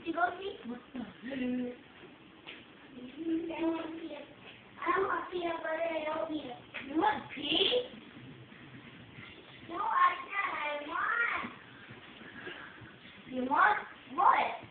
You go see? What the hell? I don't want peanut butter, I don't eat it. You want pea? No, I can't, I want. You want what?